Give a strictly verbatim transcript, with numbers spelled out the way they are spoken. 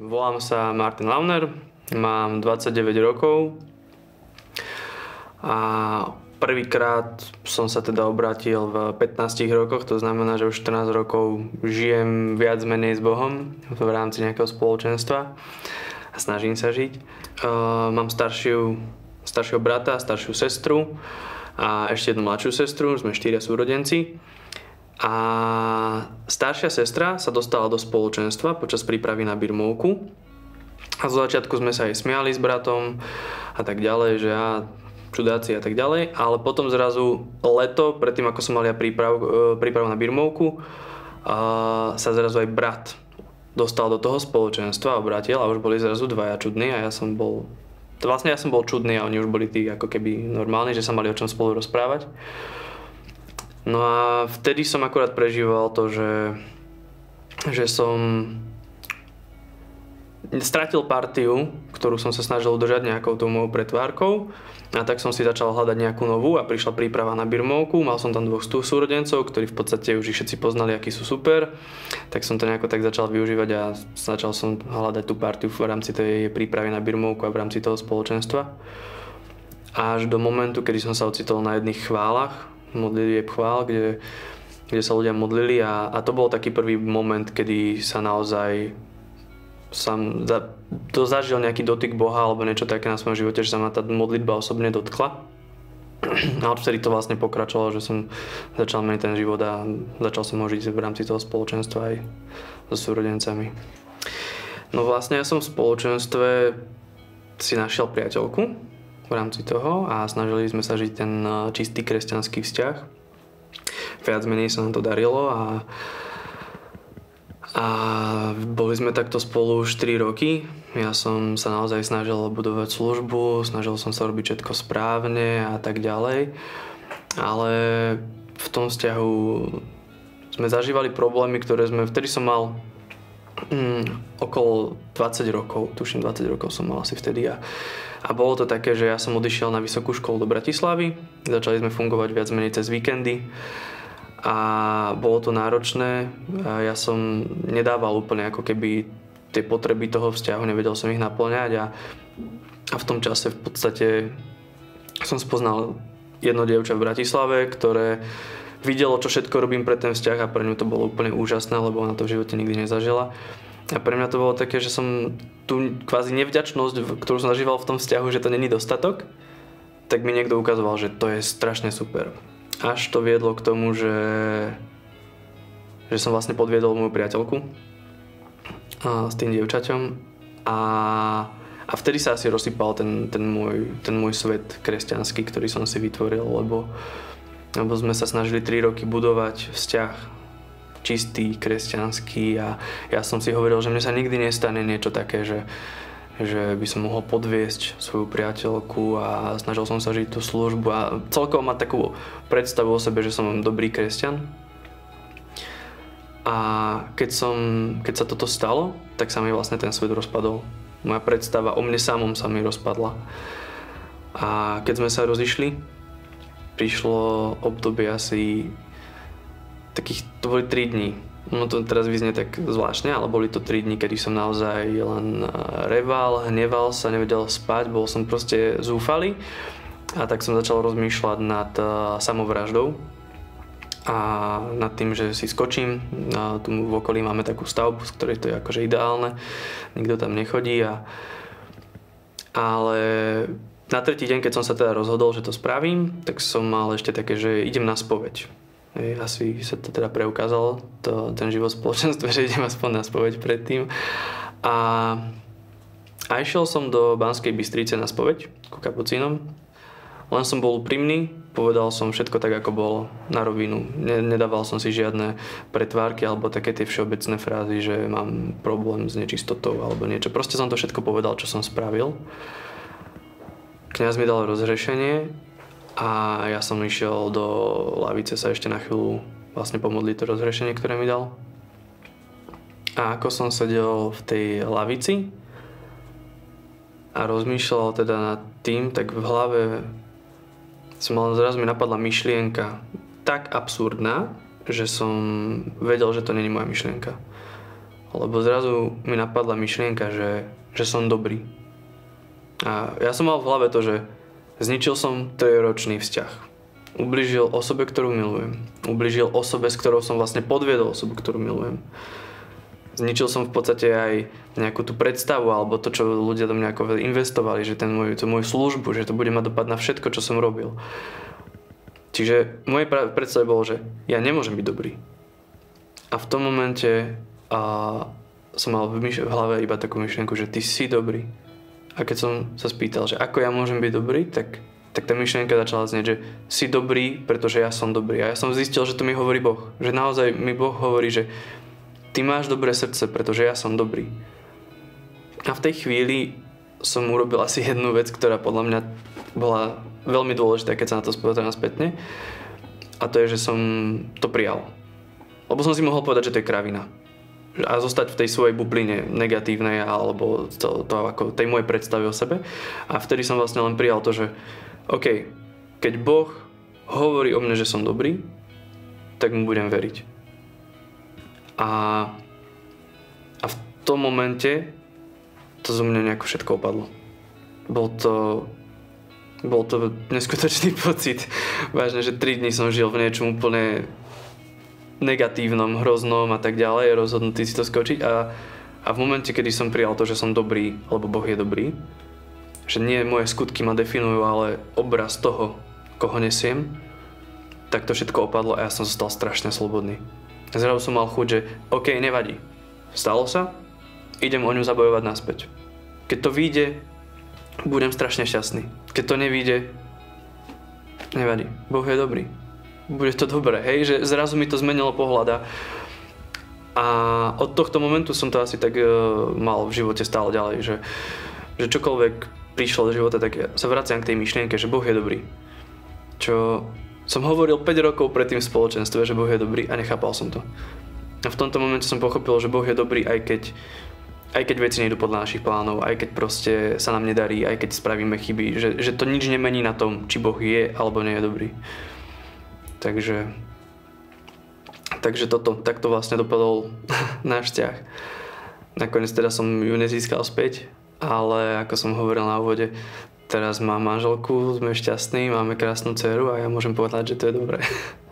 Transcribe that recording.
Volám sa Martin Launer, mám dvadsaťdeväť rokov a prvýkrát som sa teda obrátil v pätnástich rokoch, to znamená, že už štrnásť rokov žijem viac menej s Bohom v rámci nejakého spoločenstva a snažím sa žiť. Uh, mám staršiu, staršieho brata, staršiu sestru a ešte jednu mladšiu sestru, sme štyria súrodenci. A staršia sestra sa dostala do spoločenstva počas prípravy na birmovku. A zo začiatku sme sa aj smiali s bratom a tak ďalej, že ja, čudáci a tak ďalej. Ale potom zrazu leto, predtým ako som mal ja príprav, prípravu na birmovku, sa zrazu aj brat dostal do toho spoločenstva, obrátil a už boli zrazu dvaja čudní a ja som bol... Vlastne ja som bol čudný a oni už boli tí ako keby normálni, že sa mali o čom spolu rozprávať. No a vtedy som akurát prežíval to, že, že som stratil partiu, ktorú som sa snažil udržať nejakou tou mojou pretvárkou, a tak som si začal hľadať nejakú novú a prišla príprava na birmovku. Mal som tam dvoch súrodencov, ktorí v podstate už ich všetci poznali, akí sú super, tak som to nejako tak začal využívať a začal som hľadať tú partiu v rámci tej prípravy na birmovku a v rámci toho spoločenstva. Až do momentu, kedy som sa ocitol na jedných chválach, modlitieb chvál, kde, kde sa ľudia modlili a, a to bol taký prvý moment, kedy sa naozaj som za, to zažil nejaký dotyk Boha alebo niečo také na svojom živote, že sa ma tá modlitba osobne dotkla. A odvtedy to vlastne pokračovalo, že som začal meniť ten život a začal som ho žiť v rámci toho spoločenstva aj so súrodencami. No vlastne ja som v spoločenstve si našiel priateľku v rámci toho a snažili sme sa žiť ten čistý kresťanský vzťah. Viac menej sa nám to darilo a, a boli sme takto spolu už štyri roky. Ja som sa naozaj snažil budovať službu, snažil som sa robiť všetko správne a tak ďalej. Ale v tom vzťahu sme zažívali problémy, ktoré sme... Vtedy som mal mm, okolo dvadsať rokov, tuším dvadsať rokov som mal asi vtedy a A bolo to také, že ja som odišiel na vysokú školu do Bratislavy, začali sme fungovať viac menej cez víkendy a bolo to náročné. A ja som nedával úplne ako keby tie potreby toho vzťahu, nevedel som ich naplňať a, a v tom čase v podstate som spoznal jedno dievča v Bratislave, ktoré videlo, čo všetko robím pre ten vzťah a pre ňu to bolo úplne úžasné, lebo ona to v živote nikdy nezažila. A pre mňa to bolo také, že som tú kvázi nevďačnosť, ktorú som zažíval v tom vzťahu, že to není dostatok, tak mi niekto ukazoval, že to je strašne super. Až to viedlo k tomu, že, že som vlastne podviedol moju priateľku a, s tým dievčaťom a, a vtedy sa asi rozsypal ten, ten, môj, ten môj svet kresťanský, ktorý som si vytvoril, lebo, lebo sme sa snažili tri roky budovať vzťah čistý, kresťanský a ja som si hovoril, že mne sa nikdy nestane niečo také, že, že by som mohol podviesť svoju priateľku a snažil som sa žiť tú službu a celkovo mať takú predstavu o sebe, že som dobrý kresťan. A keď, som, keď sa toto stalo, tak sa mi vlastne ten svet rozpadol. Moja predstava o mne samom sa mi rozpadla. A keď sme sa rozišli, prišlo obdobie asi takých, to boli tri dní. No to teraz vyznie tak zvláštne, ale boli to tri dní, kedy som naozaj len reval, hneval sa, nevedel spať, bol som proste zúfalý. A tak som začal rozmýšľať nad uh, samovraždou a nad tým, že si skočím. A tu v okolí máme takú stavbu, z ktorej to je akože ideálne, nikto tam nechodí. A... Ale na tretí deň, keď som sa teda rozhodol, že to spravím, tak som mal ešte také, že idem na spoveď. Asi sa to teda preukázalo, to, ten život v spoločenstve, že idem aspoň na spoveď predtým. A, a išiel som do Banskej Bystrice na spoveď ku kapucínom. Len som bol úprimný, povedal som všetko tak, ako bolo, na rovinu. Nedával som si žiadne pretvárky alebo také tie všeobecné frázy, že mám problém s nečistotou alebo niečo. Proste som to všetko povedal, čo som spravil. Kňaz mi dal rozhrešenie a ja som išiel do lavice sa ešte na chvíľu vlastne pomodliť to rozhrešenie, ktoré mi dal. A ako som sedel v tej lavici a rozmýšľal teda nad tým, tak v hlave som mal, zrazu mi napadla myšlienka tak absurdná, že som vedel, že to nie je moja myšlienka. lebo zrazu mi napadla myšlienka, že, že som dobrý. A ja som mal v hlave to, že zničil som trojročný vzťah. Ublížil osobe, ktorú milujem. Ublížil osobe, s ktorou som vlastne podviedol osobu, ktorú milujem. Zničil som v podstate aj nejakú tú predstavu alebo to, čo ľudia do mňa ako investovali, že ten môj, tú moju službu, že to bude mať dopad na všetko, čo som robil. Čiže v mojej predstave bolo, že ja nemôžem byť dobrý. A v tom momente a, som mal v, myš- v hlave iba takú myšlienku, že ty si dobrý. A keď som sa spýtal, že ako ja môžem byť dobrý, tak, tak tá myšlienka začala znieť, že si dobrý, pretože ja som dobrý. A ja som zistil, že to mi hovorí Boh. Že naozaj mi Boh hovorí, že ty máš dobré srdce, pretože ja som dobrý. A v tej chvíli som urobil asi jednu vec, ktorá podľa mňa bola veľmi dôležitá, keď sa na to spozerám spätne. A to je, že som to prijal. Lebo som si mohol povedať, že to je kravina. A zostať v tej svojej bubline negatívnej alebo to, to ako tej mojej predstavy o sebe. A vtedy som vlastne len prijal to, že OK, keď Boh hovorí o mne, že som dobrý, tak mu budem veriť. A, a v tom momente to zo mňa nejako všetko opadlo. Bol to, bol to neskutočný pocit. Vážne, že tri dni som žil v niečom úplne negatívnom, hroznom a tak ďalej, rozhodnutý si to skočiť a, a v momente, kedy som prijal to, že som dobrý, lebo Boh je dobrý, že nie moje skutky ma definujú, ale obraz toho, koho nesiem, tak to všetko opadlo a ja som stal strašne slobodný. Zrazu som mal chuť, že OK, nevadí. Stalo sa, idem o ňu zabojovať naspäť. Keď to vyjde, budem strašne šťastný. Keď to nevyjde, nevadí. Boh je dobrý. Bude to dobré, hej? Že zrazu mi to zmenilo pohľad a od tohto momentu som to asi tak uh, mal v živote stále ďalej, že, že čokoľvek prišlo do života, tak ja sa vraciam k tej myšlienke, že Boh je dobrý. Čo som hovoril päť rokov predtým v spoločenstve, že Boh je dobrý a nechápal som to. A v tomto momente som pochopil, že Boh je dobrý, aj keď, aj keď veci nejdu podľa našich plánov, aj keď proste sa nám nedarí, aj keď spravíme chyby, že, že to nič nemení na tom, či Boh je alebo nie je dobrý. Takže, takže toto, takto vlastne dopadol náš vzťah. Nakoniec teda som ju nezískal späť, ale ako som hovoril na úvode, teraz mám manželku, sme šťastní, máme krásnu dceru a ja môžem povedať, že to je dobré.